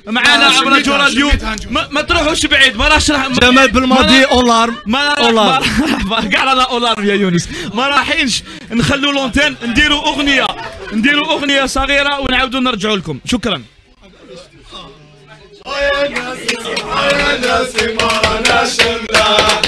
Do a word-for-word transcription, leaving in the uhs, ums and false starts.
معنا عبر جو راديو. ما, ما تروحوش بعيد، ما راحش جمال بالماضي اولارم ما اولارم كاع على اولارم يا يونس. ما رايحينش نخلوا لونتين، نديروا اغنيه نديروا اغنيه صغيره ونعاودوا نرجعوا لكم. شكرا. يا ناس يا ناس ما انا شمله